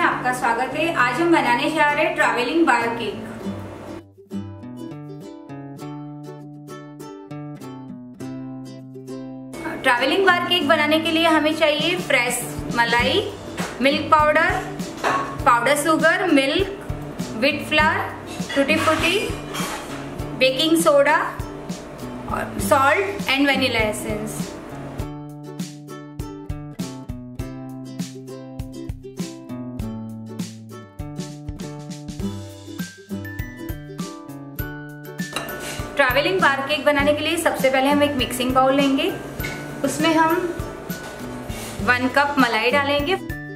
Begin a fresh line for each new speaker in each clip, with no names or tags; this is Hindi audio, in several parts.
आपका स्वागत है। आज हम बनाने जा रहे हैं travelling bar cake. Travelling bar cake बनाने के लिए हमें चाहिए फ्रेश मलाई, milk powder, powder sugar, milk, wheat flour, tutti frutti, baking soda और salt and vanilla essence. Travelling bar cake बनाने के लिए सबसे पहले हम एक मिक्सिंग बाउल लेंगे। उसमें हम 1 कप मलाई डालेंगे।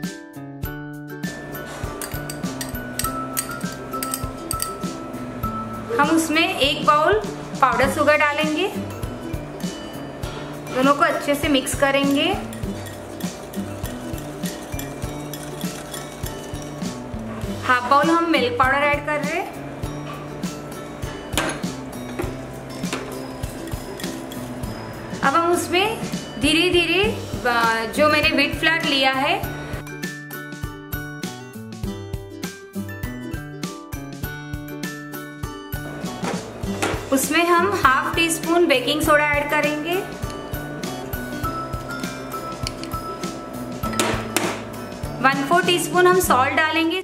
हम उसमें 1 बाउल पाउडर शुगर डालेंगे। दोनों को अच्छे से मिक्स करेंगे। हाफ बाउल हम मिल्क पाउडर ऐड कर रहे हैं। अब हम उसमें धीरे धीरे जो मैंने व्हीट फ्लावर लिया है उसमें हम half teaspoon baking soda add करेंगे। वन 4 टीस्पून हम सॉल्ट डालेंगे।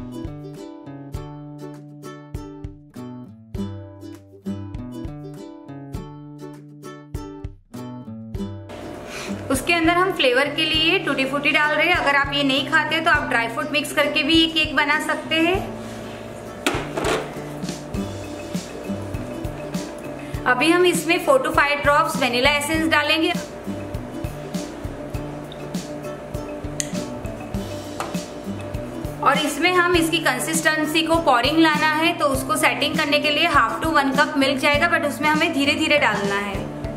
उसके अंदर हम फ्लेवर के लिए टूटी फ्रूटी डाल रहे हैं। अगर आप ये नहीं खाते तो आप ड्राई फ्रूट मिक्स करके भी ये केक बना सकते हैं। अभी हम इसमें 4 to 5 ड्रॉप्स वनीला एसेंस डालेंगे। और इसमें हम इसकी कंसिस्टेंसी को पोरिंग लाना है, तो उसको सेटिंग करने के लिए हाफ टू 1 कप मिल्क जाएगा, बट उसमें हमें धीरे धीरे डालना है।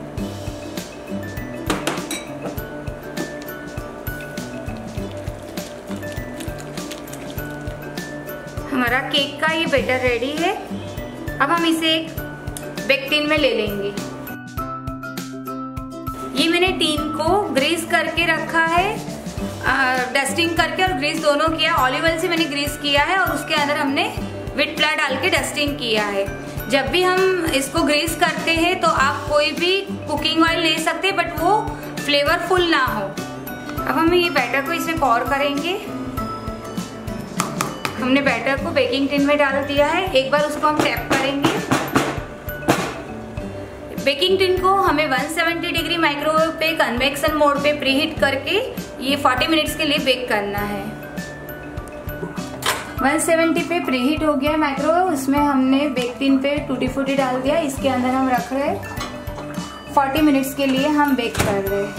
हमारा केक का ये बैटर रेडी है। अब हम इसे एक बेक टिन में ले लेंगे। ये मैंने टिन को ग्रीस करके रखा है, डस्टिंग करके और ग्रीस दोनों किया। ऑलिव ऑयल से मैंने ग्रीस किया है और उसके अंदर हमने व्हीट फ्लावर डाल के डस्टिंग किया है। जब भी हम इसको ग्रीस करते हैं तो आप कोई भी कुकिंग ऑयल ले सकते हैं, बट वो फ्लेवरफुल ना हो। अब हम ये बैटर को इसमें पॉर करेंगे। हमने बैटर को बेकिंग टिन में डाल दिया है। एक बार उसको हम टैप करेंगे। बेकिंग टिन को हमें 170 डिग्री माइक्रोवेव पे कन्वेक्शन मोड पे प्रीहीट करके ये 40 मिनट्स के लिए बेक करना है। 170 पे प्रीहीट हो गया माइक्रोवेव। उसमें हमने बेक टिन पे टूटी फ्रूटी डाल दिया। इसके अंदर हम रख रहे हैं 40 मिनट्स के लिए हम बेक कर रहे हैं।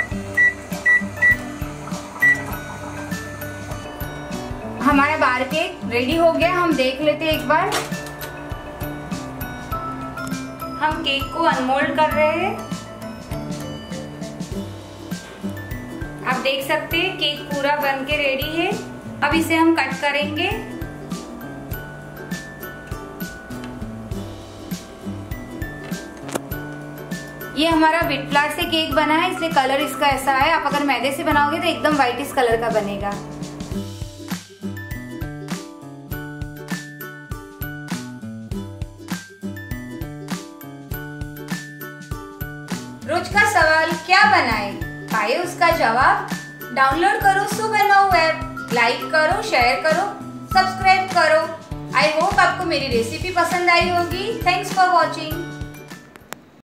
हमारा बार केक रेडी हो गया। हम देख लेते हैं एक बार। हम केक को अनमोल्ड कर रहे हैं। आप देख सकते हैं केक पूरा बन के रेडी है। अब इसे हम कट करेंगे। ये हमारा व्हीट फ्लावर से केक बना है, इसलिए कलर इसका ऐसा है। आप अगर मैदे से बनाओगे तो एकदम व्हाइटिश कलर का बनेगा। रोज का सवाल क्या बनाए, पाए उसका जवाब। डाउनलोड करो सुबनाओ ऐप, लाइक करो, शेयर करो, सब्सक्राइब करो। आई होप आपको मेरी रेसिपी पसंद आई होगी। Thanks for watching.